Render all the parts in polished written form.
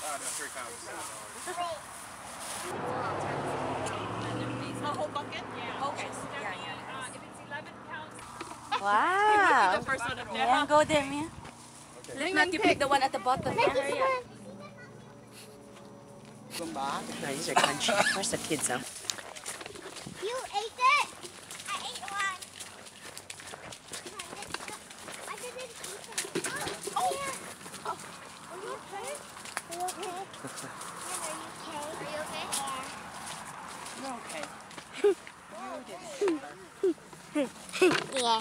no, 3 pounds. A whole bucket? Yeah. Okay. So that means if it's 11 pounds. Wow. The first one up there. Yeah, go there, Mia. Okay. Let Matthew pick the one at the bottom. Nice. No, these are crunchy. Where's the kids, though? You ate it? I ate one. I didn't eat it. Oh, yeah. Oh. Are you okay? Are you okay? Are you okay? You're okay. Yeah.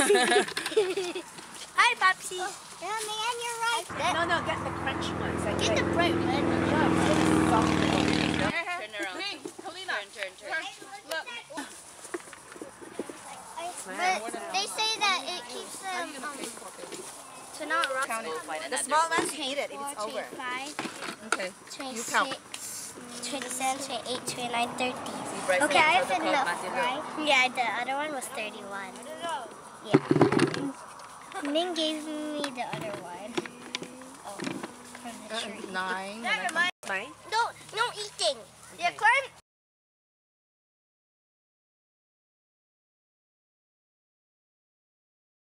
Hi, Popsy. Yeah, man, you're right. No, get the crunchy ones. Like, Get the brown one. Turn around. Hey, Kalina. Turn. Look. But they say that it keeps them to not rust. The small ones hate it. It's over. 25, Okay. 26, 27, 28, 29, 30. Bryce, Okay, I have have the enough, Matthew, look. right? Yeah, the other one was 31. Yeah. Ming gave me the other one. Oh, from the tree. 9. Mine? No eating. Yeah, climb.